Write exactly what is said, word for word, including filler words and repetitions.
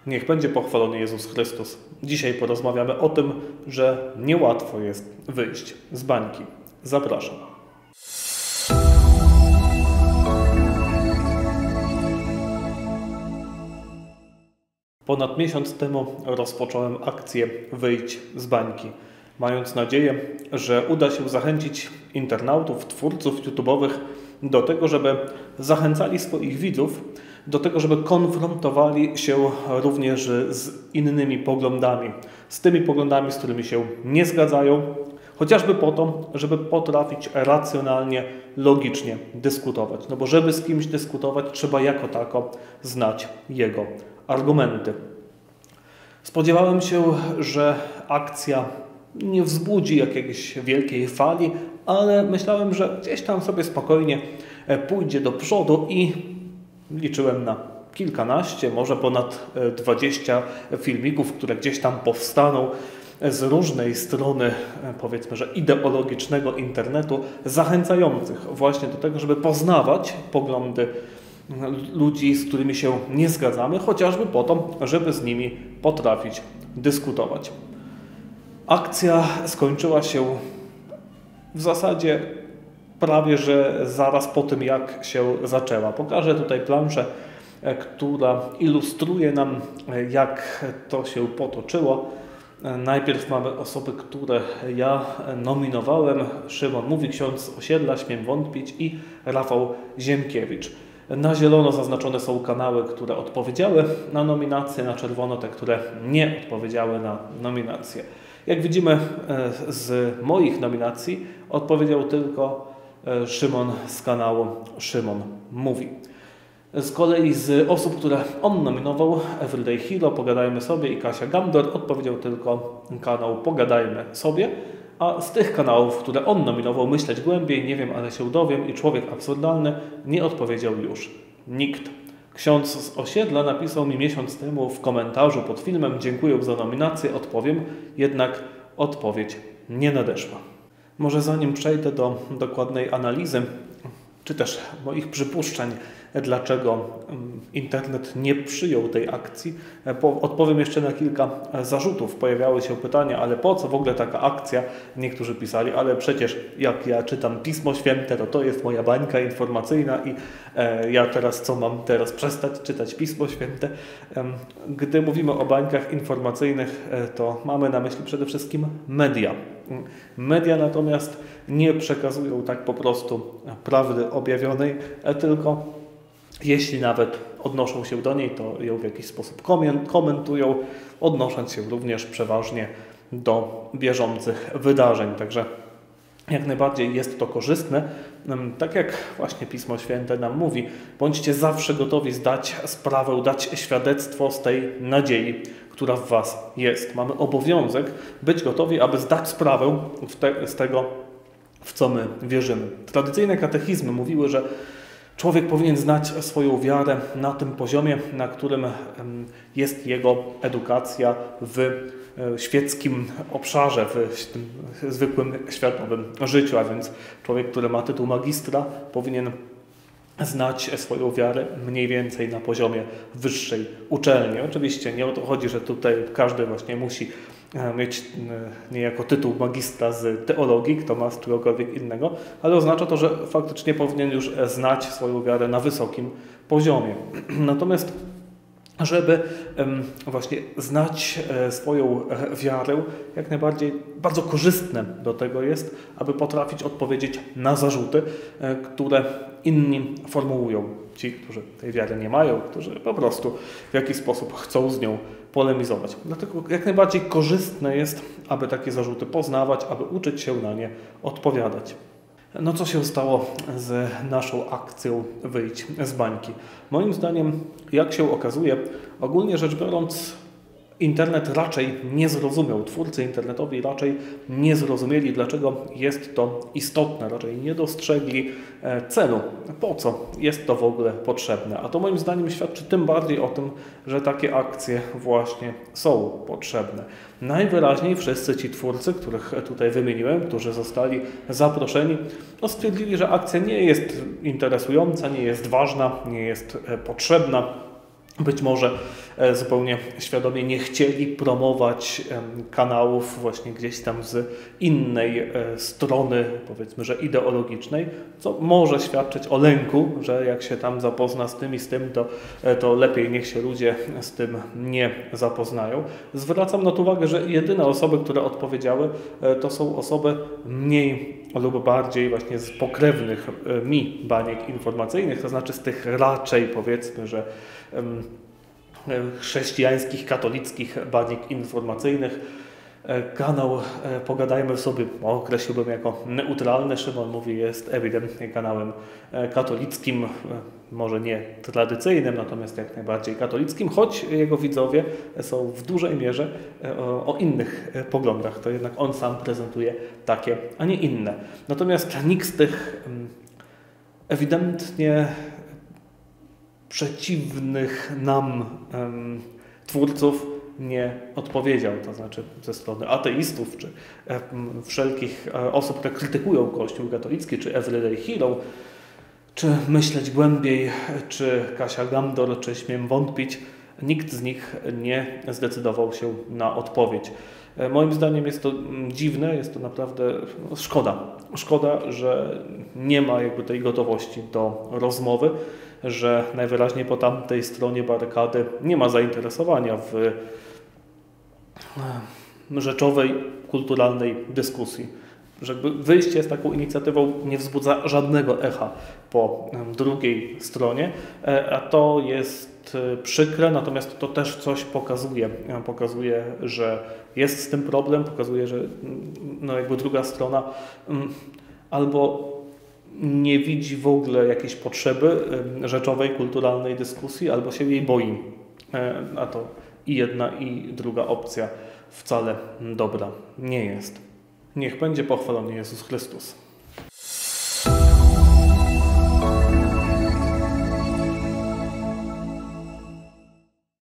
Niech będzie pochwalony Jezus Chrystus. Dzisiaj porozmawiamy o tym, że niełatwo jest wyjść z bańki. Zapraszam. Ponad miesiąc temu rozpocząłem akcję Wyjdź z bańki, mając nadzieję, że uda się zachęcić internautów, twórców YouTube'owych do tego, żeby zachęcali swoich widzów, do tego, żeby konfrontowali się również z innymi poglądami, z tymi poglądami, z którymi się nie zgadzają, chociażby po to, żeby potrafić racjonalnie, logicznie dyskutować. No bo żeby z kimś dyskutować, trzeba jako tako znać jego argumenty. Spodziewałem się, że akcja nie wzbudzi jakiejś wielkiej fali, ale myślałem, że gdzieś tam sobie spokojnie pójdzie do przodu i liczyłem na kilkanaście, może ponad dwadzieścia filmików, które gdzieś tam powstaną z różnej strony, powiedzmy, że ideologicznego internetu, zachęcających właśnie do tego, żeby poznawać poglądy ludzi, z którymi się nie zgadzamy, chociażby po to, żeby z nimi potrafić dyskutować. Akcja skończyła się w zasadzie prawie że zaraz po tym, jak się zaczęła. Pokażę tutaj planszę, która ilustruje nam, jak to się potoczyło. Najpierw mamy osoby, które ja nominowałem. Szymon Mówi, ksiądz z osiedla, Śmiem wątpić i Rafał Ziemkiewicz. Na zielono zaznaczone są kanały, które odpowiedziały na nominację, na czerwono te, które nie odpowiedziały na nominację. Jak widzimy z moich nominacji odpowiedział tylko Szymon z kanału Szymon Mówi. Z kolei z osób, które on nominował, Everyday Hero, Pogadajmy sobie i Kasia Gamdor, odpowiedział tylko kanał Pogadajmy sobie. A z tych kanałów, które on nominował, Myśleć głębiej, Nie wiem, ale się dowiem i Człowiek absurdalny, nie odpowiedział już nikt. Ksiądz z osiedla napisał mi miesiąc temu w komentarzu pod filmem: dziękuję za nominację, odpowiem, jednak odpowiedź nie nadeszła. Może zanim przejdę do dokładnej analizy, czy też moich przypuszczeń, dlaczego internet nie przyjął tej akcji, odpowiem jeszcze na kilka zarzutów. Pojawiały się pytania, ale po co w ogóle taka akcja? Niektórzy pisali, ale przecież jak ja czytam Pismo Święte, to to jest moja bańka informacyjna i e, ja teraz co mam teraz przestać czytać Pismo Święte? E, gdy mówimy o bańkach informacyjnych, e, to mamy na myśli przede wszystkim media. Media natomiast nie przekazują tak po prostu prawdy objawionej, e, tylko jeśli nawet odnoszą się do niej, to ją w jakiś sposób komentują, odnosząc się również przeważnie do bieżących wydarzeń. Także jak najbardziej jest to korzystne. Tak jak właśnie Pismo Święte nam mówi, bądźcie zawsze gotowi zdać sprawę, dać świadectwo z tej nadziei, która w Was jest. Mamy obowiązek być gotowi, aby zdać sprawę te, z tego, w co my wierzymy. Tradycyjne katechizmy mówiły, że człowiek powinien znać swoją wiarę na tym poziomie, na którym jest jego edukacja w świeckim obszarze, w tym zwykłym światowym życiu, a więc człowiek, który ma tytuł magistra, powinien znać swoją wiarę mniej więcej na poziomie wyższej uczelni. Oczywiście nie o to chodzi, że tutaj każdy właśnie musi mieć niejako tytuł magistra z teologii, kto ma z czegokolwiek innego, ale oznacza to, że faktycznie powinien już znać swoją wiarę na wysokim poziomie. Natomiast żeby właśnie znać swoją wiarę, jak najbardziej bardzo korzystne do tego jest, aby potrafić odpowiedzieć na zarzuty, które inni formułują. Ci, którzy tej wiary nie mają, którzy po prostu w jakiś sposób chcą z nią polemizować. Dlatego jak najbardziej korzystne jest, aby takie zarzuty poznawać, aby uczyć się na nie odpowiadać. No co się stało z naszą akcją Wyjdź z bańki? Moim zdaniem, jak się okazuje, ogólnie rzecz biorąc, internet raczej nie zrozumiał, twórcy internetowi raczej nie zrozumieli, dlaczego jest to istotne, raczej nie dostrzegli celu, po co jest to w ogóle potrzebne. A to moim zdaniem świadczy tym bardziej o tym, że takie akcje właśnie są potrzebne. Najwyraźniej wszyscy ci twórcy, których tutaj wymieniłem, którzy zostali zaproszeni, no stwierdzili, że akcja nie jest interesująca, nie jest ważna, nie jest potrzebna. Być może zupełnie świadomie nie chcieli promować kanałów właśnie gdzieś tam z innej strony, powiedzmy, że ideologicznej, co może świadczyć o lęku, że jak się tam zapozna z tym i z tym, to, to lepiej niech się ludzie z tym nie zapoznają. Zwracam na to uwagę, że jedyne osoby, które odpowiedziały, to są osoby mniej lub bardziej właśnie z pokrewnych mi baniek informacyjnych, to znaczy z tych raczej, powiedzmy, że um, chrześcijańskich, katolickich baniek informacyjnych. Kanał Pogadajmy sobie określiłbym jako neutralny. Szymon mówi, jest ewidentnie kanałem katolickim, może nie tradycyjnym, natomiast jak najbardziej katolickim, choć jego widzowie są w dużej mierze o, o innych poglądach. To jednak on sam prezentuje takie, a nie inne. Natomiast nikt z tych ewidentnie przeciwnych nam um, twórców nie odpowiedział, to znaczy ze strony ateistów, czy e, wszelkich e, osób, które krytykują Kościół katolicki, czy Everyday Hero, czy Myśleć Głębiej, czy Kasia Gandor, czy Śmiem Wątpić, nikt z nich nie zdecydował się na odpowiedź. E, moim zdaniem jest to dziwne, jest to naprawdę szkoda. Szkoda, że nie ma jakby tej gotowości do rozmowy, że najwyraźniej po tamtej stronie barykady nie ma zainteresowania w rzeczowej, kulturalnej dyskusji. Żeby wyjście z taką inicjatywą nie wzbudza żadnego echa po drugiej stronie, a to jest przykre, natomiast to też coś pokazuje. Pokazuje, że jest z tym problem, pokazuje, że no jakby druga strona albo nie widzi w ogóle jakiejś potrzeby rzeczowej, kulturalnej dyskusji, albo się jej boi. A to i jedna, i druga opcja wcale dobra nie jest. Niech będzie pochwalony Jezus Chrystus.